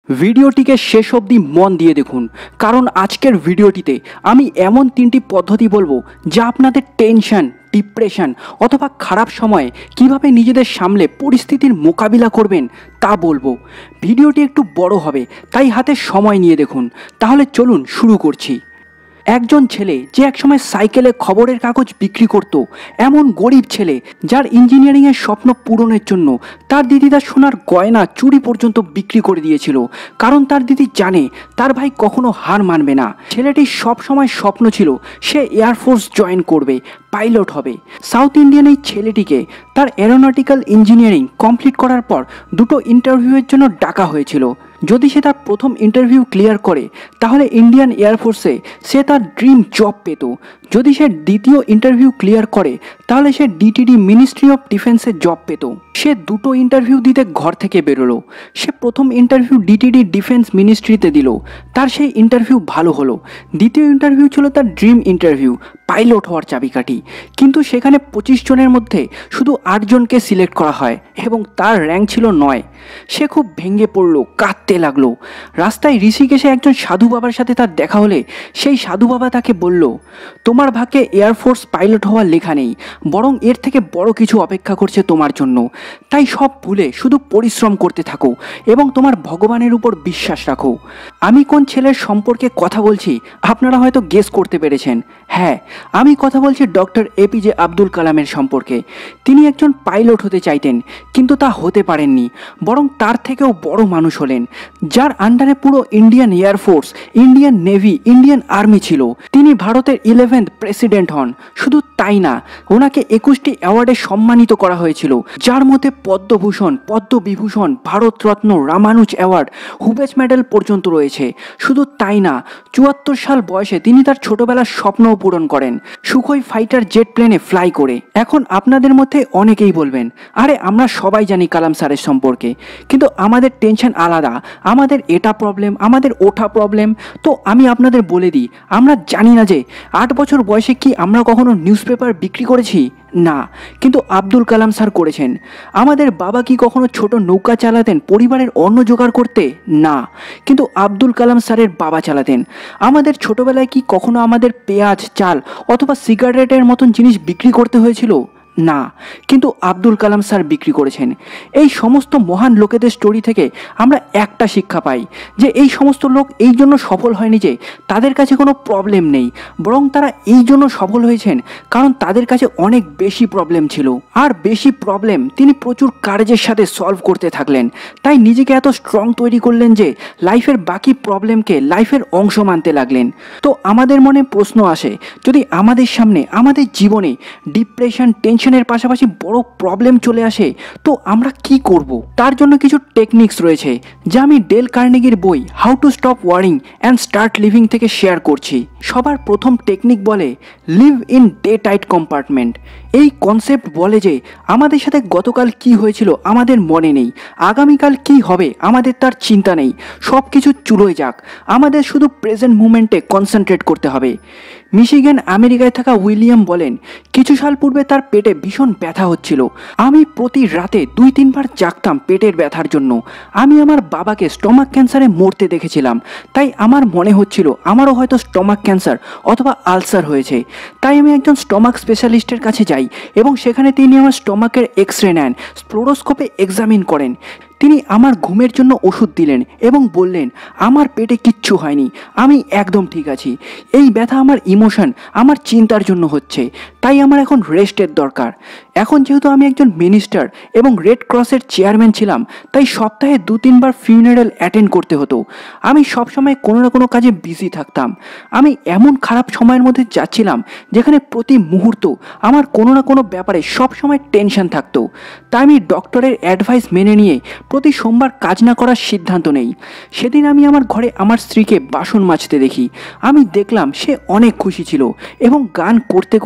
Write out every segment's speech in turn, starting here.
ভিডিওটিকে শেষ অবধি মন দিয়ে দেখুন, কারণ আজকের ভিডিওটিতে আমি এমন 3টি পদ্ধতি বলবো যা আপনাদের টেনশন, ডিপ্রেশন অথবা খারাপ সময়ে কিভাবে নিজেদের সামলে পরিস্থিতির মোকাবিলা করবেন তা বলবো। ভিডিওটি একটু বড় হবে, তাই হাতে সময় নিয়ে দেখুন। তাহলে চলুন শুরু করছি। একজন ছেলে যে একসময় সাইকেলে খবরের কাগজ বিক্রি করত, এমন গরিব ছেলে যার ইঞ্জিনিয়ারিংয়ের স্বপ্ন পূরণের জন্য তার দিদি তার সোনার গয়না চুড়ি পর্যন্ত বিক্রি করে দিয়েছিল, কারণ তার দিদি জানে তার ভাই কখনো হার মানবে না। ছেলেটির সব সময় স্বপ্ন ছিল সে এয়ারফোর্স জয়েন করবে, পাইলট হবে। সাউথ ইন্ডিয়ান এই ছেলেটিকে তার এরোনটিক্যাল ইঞ্জিনিয়ারিং কমপ্লিট করার পর দুটো ইন্টারভিউয়ের জন্য ডাকা হয়েছিল। যদি সে তার প্রথম ইন্টারভিউ ক্লিয়ার করে তাহলে ইন্ডিয়ান এয়ারফোর্সে সে তার ড্রিম জব পেত। যদি সে দ্বিতীয় ইন্টারভিউ ক্লিয়ার করে তাহলে সে ডিটিডি মিনিস্ট্রি অফ ডিফেন্সে জব পেত। সে দুটো ইন্টারভিউ দিতে ঘর থেকে বেরোলো। সে প্রথম ইন্টারভিউ ডিটিডি ডিফেন্স মিনিস্ট্রিতে দিল, তার সেই ইন্টারভিউ ভালো হলো। দ্বিতীয় ইন্টারভিউ ছিল তার ড্রিম ইন্টারভিউ, পাইলট হওয়ার চাবিকাঠি। কিন্তু সেখানে 25 জনের মধ্যে শুধু 8 জনকে সিলেক্ট করা হয় এবং তার র্যাঙ্ক ছিল 9। সে খুব ভেঙে পড়লো, কাঁদতে লাগলো। রাস্তায় ঋষিকেশে একজন সাধু বাবার সাথে তার দেখা হলে সেই সাধু বাবা তাকে বলল, তোমার ভাগ্যে এয়ারফোর্স পাইলট হওয়ার লেখা নেই, বরং এর থেকে বড় কিছু অপেক্ষা করছে তোমার জন্য। তাই সব ভুলে শুধু পরিশ্রম করতে থাকো এবং তোমার ভগবানের উপর বিশ্বাস রাখো। আমি কোন ছেলের সম্পর্কে কথা বলছি আপনারা হয়তো গেস করতে পেরেছেন। হ্যাঁ, আমি কথা বলছি ডক্টর এপিজে আব্দুল কালামের সম্পর্কে। তিনি একজন পাইলট হতে চাইতেন, কিন্তু তা হতে পারেননি, বরং তার থেকেও বড় মানুষ হলেন, যার আন্ডারে পুরো Indian air force, Indian navy, Indian army ছিল। তিনি ভারতের 11th প্রেসিডেন্ট হন। শুধু তাই না, ওনাকে 21টি অ্যাওয়ার্ডে সম্মানিত করা হয়েছিল, যার মধ্যে Padma Bhushan, Padma Vibhushan, Bharat Ratna, Ramanuja award, Hoover's medal পর্যন্ত রয়েছে। শুধু তাই না, 74 সাল বয়সে তিনি তার ছোটবেলার স্বপ্নও পূরণ করেন, সুখোই ফাইটার জেট প্লেনে ফ্লাই করে। এখন আপনাদের মধ্যে অনেকেই বলবেন, আরে আমরা সবাই জানি কালাম স্যারের সম্পর্কে, কিন্তু আমাদের টেনশন আলাদা, আমাদের এটা প্রবলেম, আমাদের ওঠা প্রবলেম। তো আমি আপনাদের বলে দিই, আমরা জানি না যে 8 বছর বয়সে কি আমরা কখনো নিউজ পেপার বিক্রি করেছি? না, কিন্তু আব্দুল কালাম স্যার করেছেন। আমাদের বাবা কি কখনো ছোট নৌকা চালাতেন পরিবারের অন্ন জোগাড় করতে? না, কিন্তু আব্দুল কালাম স্যারের বাবা চালাতেন। আমাদের ছোটবেলায় কি কখনো আমাদের পেঁয়াজ, চাল অথবা সিগারেটের মতন জিনিস বিক্রি করতে হয়েছিল? না, কিন্তু আব্দুল কালাম স্যার বিক্রি করেছেন। এই সমস্ত মহান লোকেদের স্টোরি থেকে আমরা একটা শিক্ষা পাই যে এই সমস্ত লোক এই জন্য সফল হয়নি যে তাদের কাছে কোনো প্রবলেম নেই, বরং তারা এই জন্য সফল হয়েছেন কারণ তাদের কাছে অনেক বেশি প্রবলেম ছিল। আর বেশি প্রবলেম তিনি প্রচুর কার্যের সাথে সলভ করতে থাকলেন। তাই নিজেকে এত স্ট্রং তৈরি করলেন যে লাইফের বাকি প্রবলেমকে লাইফের অংশ মানতে লাগলেন। তো আমাদের মনে প্রশ্ন আসে, যদি আমাদের সামনে, আমাদের জীবনে ডিপ্রেশন, টেনশনের পাশাপাশি বড় প্রবলেম চলে আসে, তো আমরা কি করব? তার জন্য কিছু টেকনিক্স রয়েছে যা আমি ডেল কার্নেগির বই how to stop worrying and start living থেকে শেয়ার করছি। সবার প্রথম টেকনিক বলে live in day tight compartment. এই কনসেপ্ট বলে যে আমাদের সাথে গতকাল কি হয়েছিল আমাদের মনে নেই, আগামীকাল কি হবে আমাদের তার চিন্তা নেই, সব কিছু চুলোয় যাক, আমাদের শুধু প্রেজেন্ট মুমেন্টে কনসেন্ট্রেট করতে হবে। মিশিগান, আমেরিকায় থাকা উইলিয়াম বলেন, কিছু সাল পূর্বে তার পেটে ভীষণ ব্যথা হচ্ছিল। আমি প্রতি রাতে 2-3 বার জাগতাম পেটের ব্যথার জন্য। আমি আমার বাবাকে স্টমাক ক্যান্সারে মরতে দেখেছিলাম, তাই আমার মনে হচ্ছিল আমারও হয়তো স্টমাক ক্যান্সার অথবা আলসার হয়েছে। তাই আমি একজন স্টমাক স্পেশালিস্টের কাছে যাই এবং সেখানে তিনি আমার স্টমাকের এক্সরে নেন, ফ্লোরোস্কোপে এক্সামিন করেন। তিনি আমার ঘুমের জন্য ওষুধ দিলেন এবং বললেন, আমার পেটে কিচ্ছু হয়নি, আমি একদম ঠিক আছি। এই ব্যথা আমার ইমোশন, আমার চিন্তার জন্য হচ্ছে, তাই আমার এখন রেস্টের দরকার। এখন যেহেতু আমি একজন মিনিস্টার এবং রেড ক্রসের চেয়ারম্যান ছিলাম, তাই সপ্তাহে 2-3 বার ফিউনারেল অ্যাটেন্ড করতে হতো। আমি সবসময় কোনো না কোনো কাজে বিজি থাকতাম। আমি এমন খারাপ সময়ের মধ্যে যাচ্ছিলাম যেখানে প্রতি মুহূর্ত আমার কোনো না কোনো ব্যাপারে সবসময় টেনশন থাকতো। তাই আমি ডক্টরের অ্যাডভাইস মেনে নিয়ে প্রতি সোমবার কাজ না করার সিদ্ধান্ত নেই। সেদিন আমি আমার ঘরে আমার স্ত্রীকে বাসন মাজতে দেখি। আমি দেখলাম সে অনেক খুশি ছিল এবং গান করতে করতে বাসন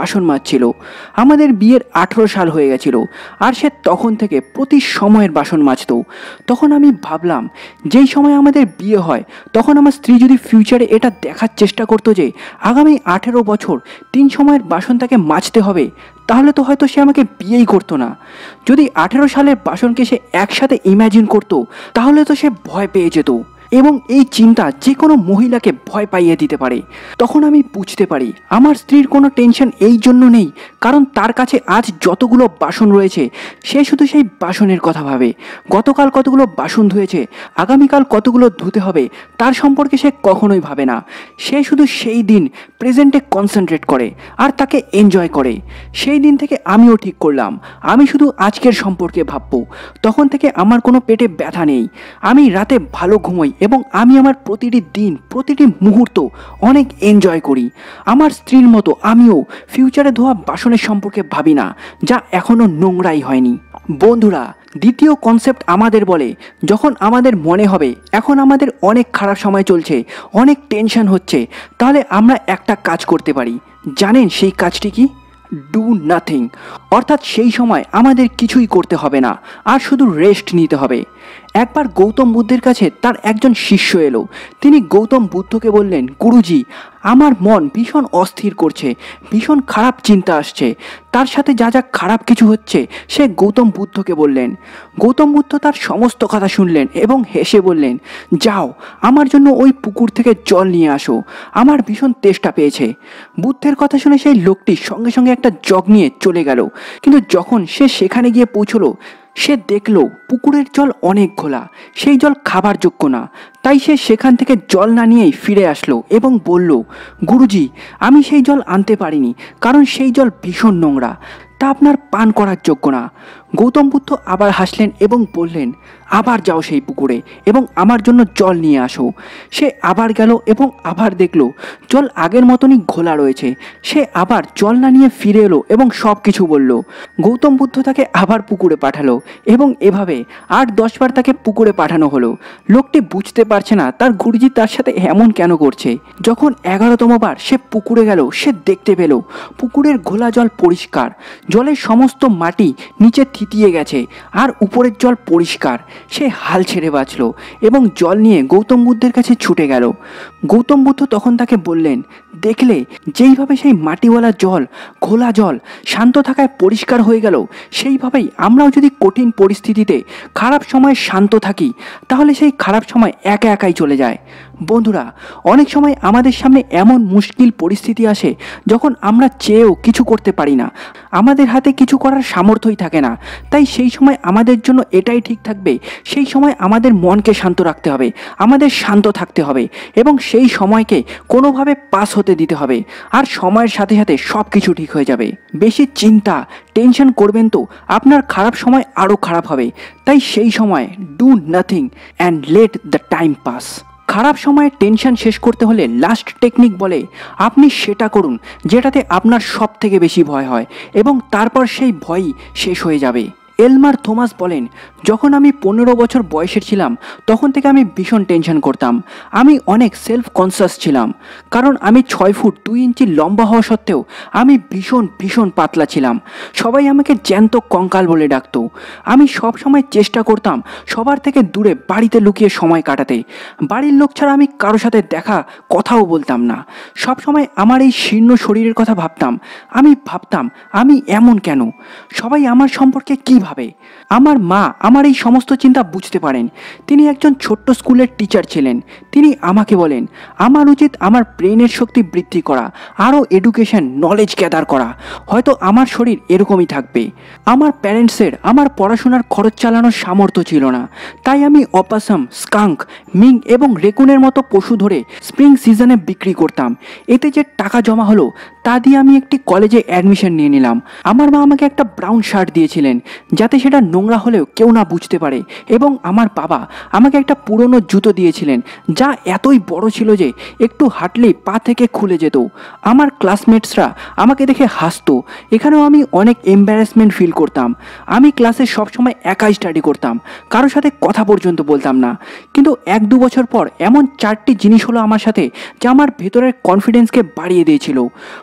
বাসন মাজছিল। আমাদের বিয়ের 18 সাল হয়ে গেছিল, আর সে তখন থেকে প্রতি সময়ের বাসন মাজতো। তখন আমি ভাবলাম, যেই সময় আমাদের বিয়ে হয় তখন আমার স্ত্রী যদি ফিউচারে এটা দেখার চেষ্টা করতো যে আগামী 18 বছর 3 সময়ের বাসন তাকে মাজতে হবে, তাহলে তো হয়তো সে আমাকে বিয়েই করতো না। যদি 18 সালের বাসনকে সে একসাথে ইম্যাজিন করতো, তাহলে তো সে ভয় পেয়ে যেত, এবং এই চিন্তা যে কোনো মহিলাকে ভয় পাইয়ে দিতে পারে। তখন আমি বুঝতে পারি আমার স্ত্রীর কোনো টেনশন এই জন্য নেই কারণ তার কাছে আজ যতগুলো বাসন রয়েছে সে শুধু সেই বাসনের কথা ভাবে। গতকাল কতগুলো বাসন ধুয়েছে, আগামীকাল কতগুলো ধুতে হবে তার সম্পর্কে সে কখনোই ভাবে না। সে শুধু সেই দিন প্রেজেন্টে কনসেন্ট্রেট করে আর তাকে এনজয় করে। সেই দিন থেকে আমিও ঠিক করলাম আমি শুধু আজকের সম্পর্কে ভাববো। তখন থেকে আমার কোনো পেটে ব্যথা নেই, আমি রাতে ভালো ঘুমোই এবং আমি আমার প্রতিটি দিন প্রতিটি মুহূর্ত অনেক এনজয় করি। আমার স্ত্রীর মতো আমিও ফিউচারে ধোয়া বাসনের সম্পর্কে ভাবি না যা এখনো নোংরাই হয়নি। বন্ধুরা, দ্বিতীয় কনসেপ্ট আমাদের বলে, যখন আমাদের মনে হবে এখন আমাদের অনেক খারাপ সময় চলছে, অনেক টেনশন হচ্ছে, তাহলে আমরা একটা কাজ করতে পারি। জানেন সেই কাজটি কি? Do nothing. অর্থাৎ সেই সময় আমাদের কিছুই করতে হবে না, আর শুধু রেস্ট নিতে হবে। একবার গৌতম বুদ্ধের কাছে তার একজন শিষ্য এলো। তিনি গৌতম বুদ্ধকে বললেন, গুরুজি, আমার মন ভীষণ অস্থির করছে, ভীষণ খারাপ চিন্তা আসছে। তার সাথে যা যা খারাপ কিছু হচ্ছে সে গৌতম বুদ্ধকে বললেন। গৌতম বুদ্ধ তার সমস্ত কথা শুনলেন এবং হেসে বললেন, যাও আমার জন্য ওই পুকুর থেকে জল নিয়ে আসো, আমার ভীষণ তেষ্টা পেয়েছে। বুদ্ধের কথা শুনে সেই লোকটি সঙ্গে সঙ্গে একটা জগ নিয়ে চলে গেল। কিন্তু যখন সে সেখানে গিয়ে পৌঁছলো, সে দেখলো পুকুরের জল অনেক ঘোলা, সেই জল খাবার যোগ্য না। তাই সে সেখান থেকে জল না নিয়েই ফিরে আসলো এবং বলল, গুরুজি, আমি সেই জল আনতে পারিনি কারণ সেই জল ভীষণ নোংরা, তা আপনার পান করার যোগ্য না। গৌতম বুদ্ধ আবার হাসলেন এবং বললেন, আবার যাও সেই পুকুরে এবং আমার জন্য জল নিয়ে আসো। সে আবার গেল এবং আবার দেখলো জল আগের মতনই ঘোলা রয়েছে। সে আবার জল না নিয়ে ফিরে এলো এবং সব কিছু বলল। গৌতম বুদ্ধ তাকে আবার পুকুরে পাঠালো এবং এভাবে 8-10 বার তাকে পুকুরে পাঠানো হলো। লোকটি বুঝতে পারছে না তার গুরুজি তার সাথে এমন কেন করছে। যখন 11তম বার সে পুকুরে গেল, সে দেখতে পেল পুকুরের ঘোলা জল পরিষ্কার, জলের সমস্ত মাটি নিচে থিতিয়ে গেছে আর উপরের জল পরিষ্কার। সে হাল ছেড়ে বাঁচল এবং জল নিয়ে গৌতম বুদ্ধের কাছে ছুটে গেল। গৌতম বুদ্ধ তখন তাকে বললেন, দেখলে যেইভাবে সেই মাটিওয়ালা জল, ঘোলা জল শান্ত থাকায় পরিষ্কার হয়ে গেল, সেইভাবেই আমরাও যদি কঠিন পরিস্থিতিতে খারাপ সময় শান্ত থাকি তাহলে সেই খারাপ সময় একা একাই চলে যায়। বন্ধুরা, অনেক সময় আমাদের সামনে এমন মুশকিল পরিস্থিতি আসে যখন আমরা চেয়েও কিছু করতে পারি না, আমাদের হাতে কিছু করার সামর্থ্যই থাকে না। তাই সেই সময় আমাদের জন্য এটাই ঠিক থাকবে, সেই সময় আমাদের মনকে শান্ত রাখতে হবে, আমাদের শান্ত থাকতে হবে এবং সেই সময়কে কোনোভাবে পাস হতে দিতে হবে। আর সময়ের সাথে সাথে সব কিছু ঠিক হয়ে যাবে। বেশি চিন্তা টেনশন করবেন তো আপনার খারাপ সময় আরও খারাপ হবে। তাই সেই সময় do nothing and let the time pass. খারাপ সময়ে টেনশন শেষ করতে হলে লাস্ট টেকনিক বলে, আপনি সেটা করুন যেটাতে আপনার সব থেকে বেশি ভয় হয় এবং তারপর সেই ভয়ই শেষ হয়ে যাবে। এলমার থমাস বলেন, যখন আমি 15 বছর বয়সের ছিলাম তখন থেকে আমি ভীষণ টেনশন করতাম। আমি অনেক সেলফ কনসাস ছিলাম কারণ আমি 6 ফুট 2 ইঞ্চি লম্বা হওয়া সত্ত্বেও আমি ভীষণ পাতলা ছিলাম। সবাই আমাকে জ্যান্ত কঙ্কাল বলে ডাকতো। আমি সব সময় চেষ্টা করতাম সবার থেকে দূরে বাড়িতে লুকিয়ে সময় কাটাতে। বাড়ির লোক ছাড়া আমি কারোর সাথে কথাও বলতাম না। সব সময় আমার এই শীর্ণ শরীরের কথা ভাবতাম। আমি ভাবতাম আমি এমন কেন, সবাই আমার সম্পর্কে কী ভাবে। আমার মা আমার এই সমস্ত চিন্তা বুঝতে পারেন। তিনি একজন ছোট্ট স্কুলের টিচার ছিলেন। তিনি আমাকে বলেন, আমার উচিত আমার ব্রেনের শক্তি বৃদ্ধি করা, আরও এডুকেশন নলেজ গ্যাদার করা, হয়তো আমার শরীর এরকমই থাকবে। আমার প্যারেন্টসের আমার পড়াশোনার খরচ চালানোর সামর্থ্য ছিল না, তাই আমি অপাসাম, স্কাঙ্ক, মিং এবং রেকুনের মতো পশু ধরে স্প্রিং সিজনে বিক্রি করতাম। এতে যে টাকা জমা হলো তা দিয়ে আমি একটি কলেজে অ্যাডমিশন নিয়ে নিলাম। আমার মা আমাকে একটা ব্রাউন শার্ট দিয়েছিলেন যাতে সেটা নোংরা হলেও কেউ না বুঝতে পারে, এবং আমার বাবা আমাকে একটা পুরনো জুতো দিয়েছিলেন যা এতই বড় ছিল যে একটু হাঁটলেই পা থেকে খুলে যেত। আমার ক্লাসমেটসরা আমাকে দেখে হাসতো। এখানেও আমি অনেক এম্বারাসমেন্ট ফিল করতাম। আমি ক্লাসে সবসময় একাই স্টাডি করতাম, কারোর সাথে কথা পর্যন্ত বলতাম না। কিন্তু 1-2 বছর পর এমন 4টি জিনিস হলো আমার সাথে যা আমার ভেতরের কনফিডেন্সকে বাড়িয়ে দিয়েছিল।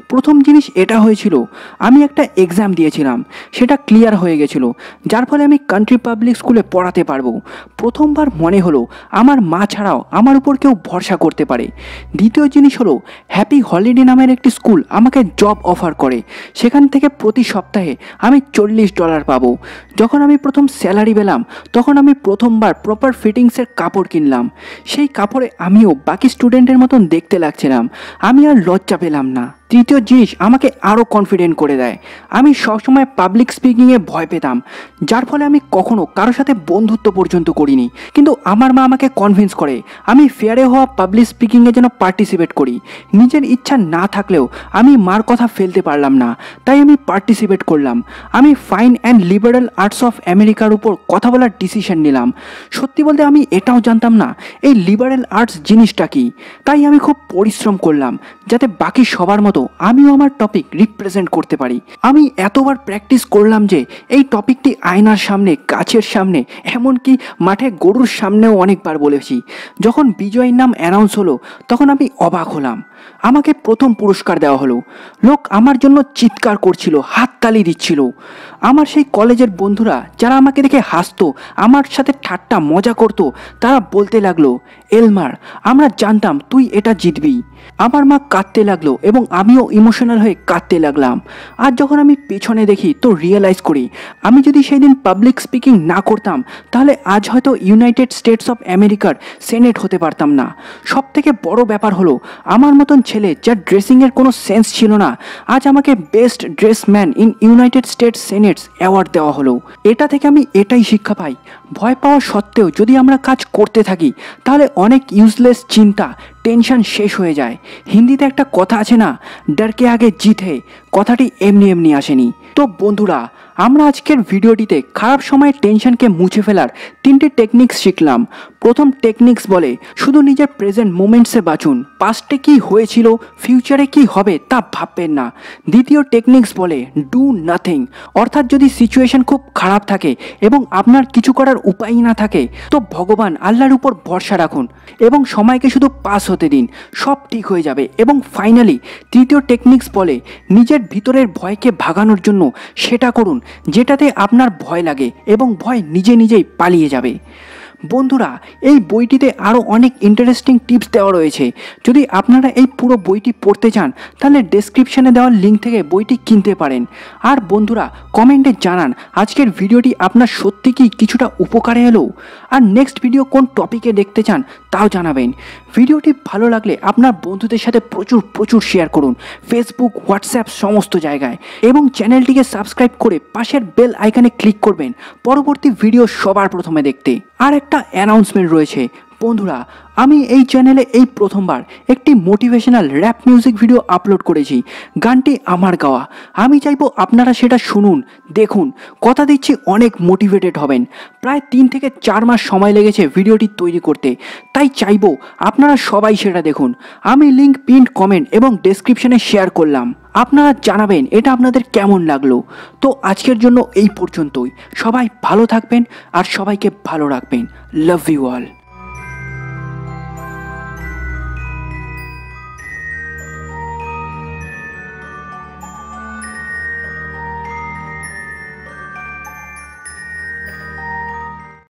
প্রথম জিনিস এটা হয়েছিল, আমি একটা এক্সাম দিয়েছিলাম, সেটা ক্লিয়ার হয়ে গেছিলো, যার ফলে আমি কান্ট্রি পাবলিক স্কুলে পড়াতে পারবো। প্রথমবার মনে হলো আমার মা ছাড়াও আমার উপর কেউ ভরসা করতে পারে। দ্বিতীয় জিনিস হলো, হ্যাপি হলিডে নামের একটি স্কুল আমাকে জব অফার করে, সেখান থেকে প্রতি সপ্তাহে আমি $40 পাবো। যখন আমি প্রথম স্যালারি পেলাম তখন আমি প্রথমবার প্রপার ফিটিংসের কাপড় কিনলাম। সেই কাপড়ে আমিও বাকি স্টুডেন্টের মতন দেখতে লাগছিলাম, আমি আর লজ্জা পেলাম না। তৃতীয় জিনিস আমাকে আরও কনফিডেন্ট করে দেয়। আমি সবসময় পাবলিক স্পিকিংয়ে ভয় পেতাম, যার ফলে আমি কখনো কারোর সাথে বন্ধুত্ব পর্যন্ত করিনি, কিন্তু আমার মা আমাকে কনভিন্স করে আমি ফেয়ারে হওয়া পাবলিক স্পিকিংয়ে যেন পার্টিসিপেট করি। নিজের ইচ্ছা না থাকলেও আমি মার কথা ফেলতে পারলাম না, তাই আমি পার্টিসিপেট করলাম। আমি fine and liberal arts of আমেরিকার উপর কথা বলার ডিসিশন নিলাম। সত্যি বলতে আমি এটাও জানতাম না এই লিবারেল আর্টস জিনিসটা কি, তাই আমি খুব পরিশ্রম করলাম যাতে বাকি সবার মতো আমিও আমার টপিক রিপ্রেজেন্ট করতে পারি। আমি এতবার প্র্যাকটিস করলাম যে এই টপিকটি আয়নার সামনে, গাছের সামনে, এমনকি মাঠে গরুর সামনেও অনেকবার বলেছি। যখন বিজয়ীর নাম অ্যানাউন্স হলো তখন আমি অবাক হলাম। আমাকে প্রথম পুরস্কার দেওয়া হলো, লোক আমার জন্য চিৎকার করছিল, হাততালি দিচ্ছিল। আমার সেই কলেজের বন্ধুরা যারা আমাকে দেখে হাসতো, আমার সাথে ঠাট্টা মজা করতো, তারা বলতে লাগলো, এলমার, আমরা জানতাম তুই এটা জিতবি। আমার মা কাঁদতে লাগলো এবং আমিও ইমোশনাল হয়ে কাঁদতে লাগলাম। আর যখন আমি পেছনে দেখি তো রিয়েলাইজ করি, আমি যদি সেই দিন পাবলিক স্পিকিং না করতাম তাহলে আজ হয়তো ইউনাইটেড স্টেটস অফ আমেরিকার সেনেট হতে পারতাম না। সব থেকে বড় ব্যাপার হলো, আমার মতন ছেলে যার ড্রেসিংয়ের কোনো সেন্স ছিল না, আজ আমাকে best dress man in United States senate's award দেওয়া হলো। এটা থেকে আমি এটাই শিক্ষা পাই, ভয় পাওয়া সত্ত্বেও যদি আমরা কাজ করতে থাকি তাহলে অনেক ইউজলেস চিন্তা, টেনশন শেষ হয়ে যায়। হিন্দিতে একটা কথা আছে না, ডরকে আগে জিত হে, কথাটি এমনি এমনি আসেনি। তো বন্ধুরা, আমরা আজকের ভিডিওটিতে খারাপ সময়ের টেনশনকে মুছে ফেলার 3টে টেকনিক্স শিখলাম। প্রথম টেকনিক্স বলে শুধু নিজের প্রেজেন্ট মোমেন্টসে বাঁচুন, পাস্টে কি হয়েছিল, ফিউচারে কি হবে তা ভাববেন না। দ্বিতীয় টেকনিক্স বলে ডু নাথিং, অর্থাৎ যদি সিচুয়েশন খুব খারাপ থাকে এবং আপনার কিছু করার উপায় না থাকে তো ভগবান আল্লাহর উপর ভরসা রাখুন এবং সময়কে শুধু পাস হতে দিন, সব ঠিক হয়ে যাবে। এবং ফাইনালি তৃতীয় টেকনিক্স বলে নিজের ভিতরের ভয়কে ভাগানোর জন্য সেটা করুন যেটাতে আপনার ভয় লাগে এবং ভয় নিজে নিজেই পালিয়ে যাবে। বন্ধুরা, এই বইটিতে আরও অনেক ইন্টারেস্টিং টিপস দেওয়া রয়েছে। যদি আপনারা এই পুরো বইটি পড়তে চান তাহলে ডেসক্রিপশনে দেওয়া লিঙ্ক থেকে বইটি কিনতে পারেন। আর বন্ধুরা, কমেন্টে জানান আজকের ভিডিওটি আপনার সত্যি কি কিছুটা উপকারে এলো, আর নেক্সট ভিডিও কোন টপিকে দেখতে চান তাও জানাবেন। ভিডিওটি ভালো লাগলে আপনার বন্ধুদের সাথে প্রচুর শেয়ার করুন, ফেসবুক, হোয়াটসঅ্যাপ সমস্ত জায়গায়, এবং চ্যানেলটিকে সাবস্ক্রাইব করে পাশের বেল আইকনে ক্লিক করবেন পরবর্তী ভিডিও সবার প্রথমে দেখতে। আর একটা অ্যানাউন্সমেন্ট রয়েছে বন্ধুরা, আমি এই চ্যানেলে এই প্রথমবার একটি motivational rap music video upload করেছি। গানটি আমার গাওয়া, আমি চাইবো আপনারা সেটা শুনুন, দেখুন। কথা দিচ্ছি অনেক মোটিভেটেড হবেন। প্রায় 3 থেকে 4 মাস সময় লেগেছে ভিডিওটি তৈরি করতে, তাই চাইবো আপনারা সবাই সেটা দেখুন। আমি লিঙ্ক পিন্ড কমেন্ট এবং ডেসক্রিপশনে শেয়ার করলাম, আপনারা জানাবেন এটা আপনাদের কেমন লাগলো। তো আজকের জন্য এই পর্যন্তই। সবাই ভালো থাকবেন আর সবাইকে ভালো রাখবেন। Love you all.